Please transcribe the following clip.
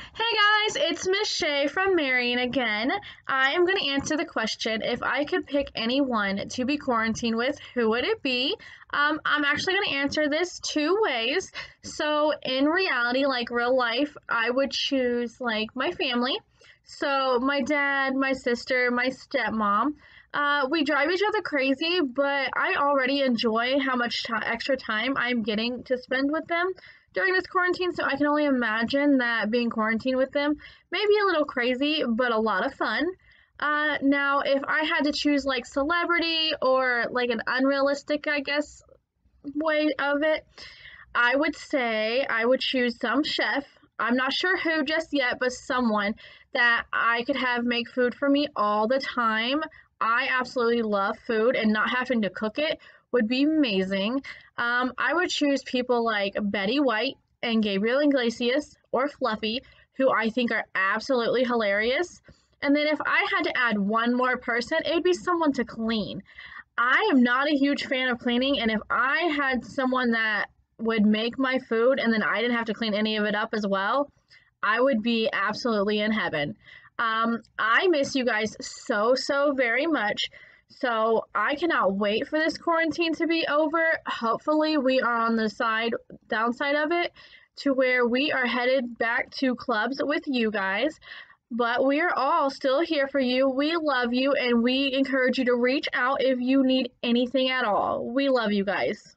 Hey guys, it's Miss Shay from Marion again. I am going to answer the question, if I could pick anyone to be quarantined with, who would it be? I'm actually going to answer this two ways. So in reality, like real life, I would choose like my family. So my dad, my sister, my stepmom. We drive each other crazy, but I already enjoy how much extra time I'm getting to spend with them during this quarantine, so I can only imagine that being quarantined with them may be a little crazy, but a lot of fun. Now, if I had to choose like celebrity or like an unrealistic, I guess, way of it, I would say I would choose some chef. I'm not sure who just yet, but someone that I could have make food for me all the time. I absolutely love food, and not having to cook it would be amazing. I would choose people like Betty White and Gabriel Iglesias or Fluffy, who I think are absolutely hilarious. And then if I had to add one more person, it would be someone to clean. I am not a huge fan of cleaning, and if I had someone that would make my food and then I didn't have to clean any of it up as well, I would be absolutely in heaven. I miss you guys so, so very much. So I cannot wait for this quarantine to be over. Hopefully, we are on the downside of it to where we are headed back to clubs with you guys. But we are all still here for you. We love you, and we encourage you to reach out if you need anything at all. We love you guys.